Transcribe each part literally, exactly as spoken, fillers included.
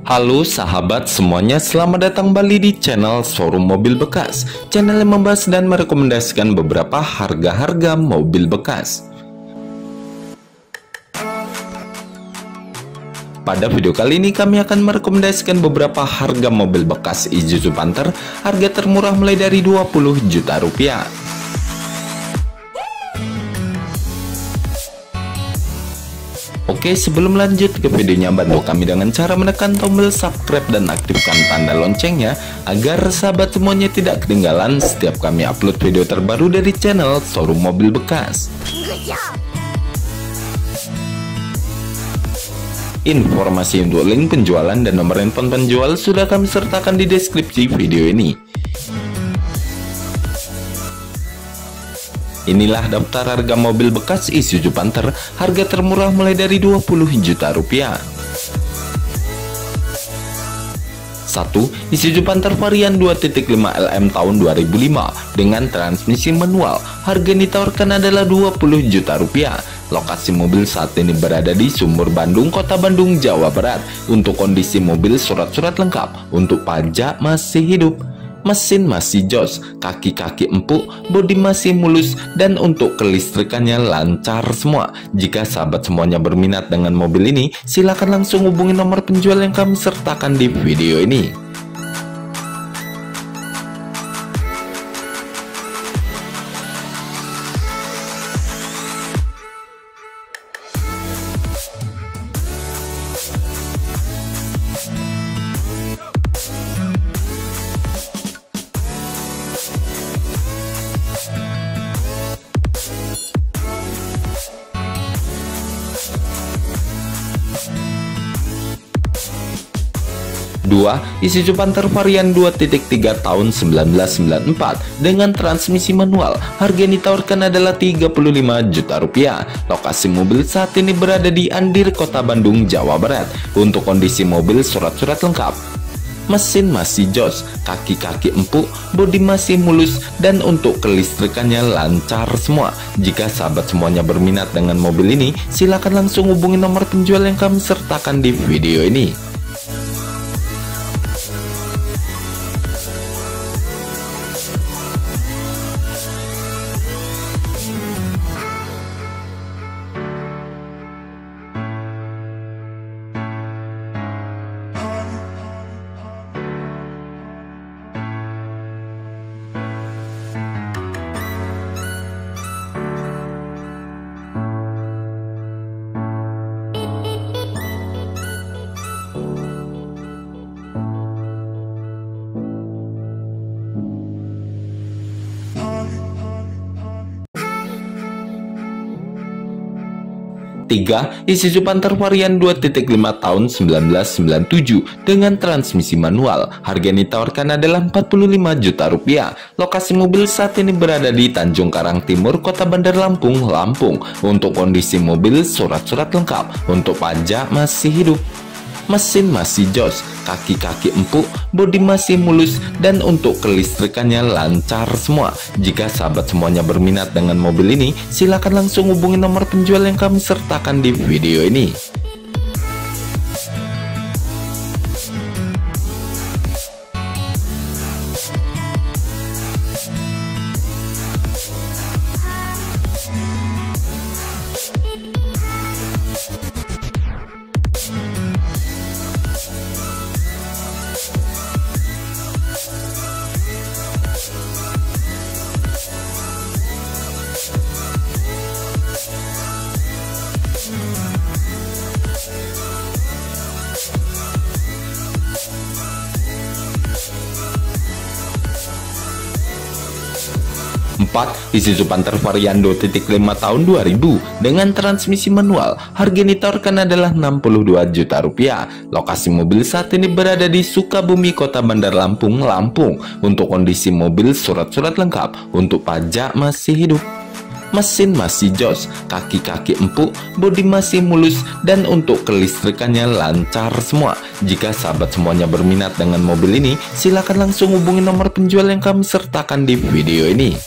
Halo sahabat semuanya, selamat datang kembali di channel Showroom Mobil Bekas, channel yang membahas dan merekomendasikan beberapa harga-harga mobil bekas. Pada video kali ini kami akan merekomendasikan beberapa harga mobil bekas Isuzu Panther, harga termurah mulai dari dua puluh juta rupiah. Oke, sebelum lanjut ke videonya, bantu kami dengan cara menekan tombol subscribe dan aktifkan tanda loncengnya agar sahabat semuanya tidak ketinggalan setiap kami upload video terbaru dari channel Showroom Mobil Bekas. Informasi untuk link penjualan dan nomor handphone penjual sudah kami sertakan di deskripsi video ini. Inilah daftar harga mobil bekas Isuzu Panther, harga termurah mulai dari dua puluh juta rupiah. satu. Isuzu Panther varian dua titik lima L M tahun dua ribu lima dengan transmisi manual, harga yang ditawarkan adalah dua puluh juta rupiah. Lokasi mobil saat ini berada di Sumur Bandung, Kota Bandung, Jawa Barat. Untuk kondisi mobil, surat-surat lengkap, untuk pajak masih hidup. Mesin masih jos, kaki-kaki empuk, bodi masih mulus, dan untuk kelistrikannya lancar semua. Jika sahabat semuanya berminat dengan mobil ini, silakan langsung hubungi nomor penjual yang kami sertakan di video ini. dua. Isuzu Panther varian dua titik tiga tahun seribu sembilan ratus sembilan puluh empat dengan transmisi manual, harga yang ditawarkan adalah tiga puluh lima juta rupiah. Lokasi mobil saat ini berada di Andir, Kota Bandung, Jawa Barat. Untuk kondisi mobil, surat-surat lengkap. Mesin masih jos, kaki-kaki empuk, bodi masih mulus, dan untuk kelistrikannya lancar semua. Jika sahabat semuanya berminat dengan mobil ini, silakan langsung hubungi nomor penjual yang kami sertakan di video ini. tiga. Isuzu Panther varian dua titik lima tahun seribu sembilan ratus sembilan puluh tujuh dengan transmisi manual, harga yang ditawarkan adalah empat puluh lima juta rupiah. Lokasi mobil saat ini berada di Tanjung Karang Timur, Kota Bandar Lampung, Lampung. Untuk kondisi mobil, surat-surat lengkap, untuk pajak masih hidup. Mesin masih jos, kaki-kaki empuk, bodi masih mulus, dan untuk kelistrikannya lancar semua. Jika sahabat semuanya berminat dengan mobil ini, silakan langsung hubungi nomor penjual yang kami sertakan di video ini. empat. Isuzu Panther varian dua titik lima tahun dua ribu dengan transmisi manual, harga yang ditawarkan adalah enam puluh dua juta rupiah. Lokasi mobil saat ini berada di Sukabumi, Kota Bandar Lampung, Lampung. Untuk kondisi mobil, surat-surat lengkap, untuk pajak masih hidup. Mesin masih jos, kaki-kaki empuk, bodi masih mulus, dan untuk kelistrikannya lancar semua. Jika sahabat semuanya berminat dengan mobil ini, silakan langsung hubungi nomor penjual yang kami sertakan di video ini.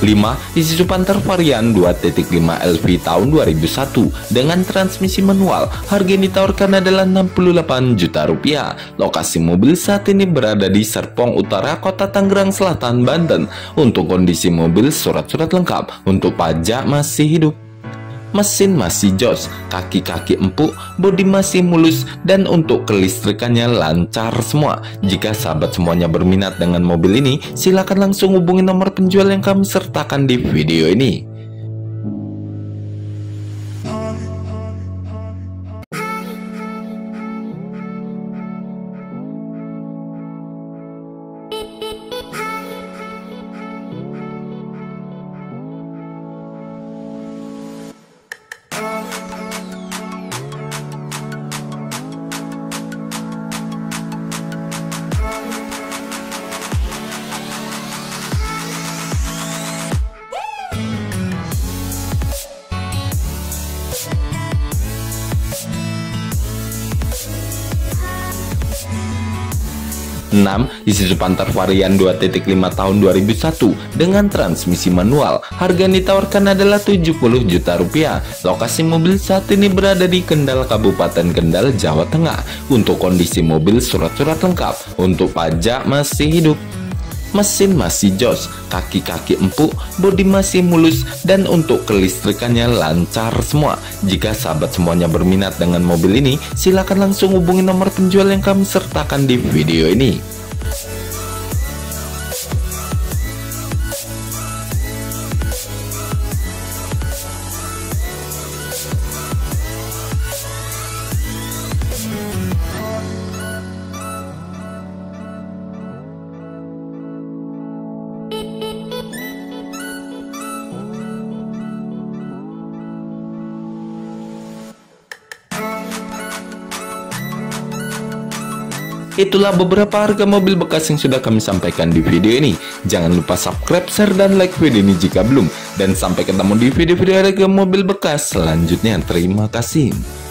lima. Isuzu Panther varian dua titik lima L V tahun dua ribu satu dengan transmisi manual. Harga yang ditawarkan adalah enam puluh delapan juta rupiah. Lokasi mobil saat ini berada di Serpong Utara, Kota Tangerang Selatan, Banten. Untuk kondisi mobil, surat-surat lengkap. Untuk pajak masih hidup. Mesin masih jos, kaki-kaki empuk, bodi masih mulus, dan untuk kelistrikannya lancar semua. Jika sahabat semuanya berminat dengan mobil ini, silakan langsung hubungi nomor penjual yang kami sertakan di video ini. enam. Isuzu Panther varian dua titik lima tahun dua ribu satu dengan transmisi manual. Harga yang ditawarkan adalah tujuh puluh juta rupiah. Lokasi mobil saat ini berada di Kendal, Kabupaten Kendal, Jawa Tengah. Untuk kondisi mobil, surat-surat lengkap. Untuk pajak masih hidup. Mesin masih jos, kaki-kaki empuk, bodi masih mulus, dan untuk kelistrikannya lancar semua. Jika sahabat semuanya berminat dengan mobil ini, silakan langsung hubungi nomor penjual yang kami sertakan di video ini. Itulah beberapa harga mobil bekas yang sudah kami sampaikan di video ini. Jangan lupa subscribe, share, dan like video ini jika belum. Dan sampai ketemu di video-video harga mobil bekas selanjutnya. Terima kasih.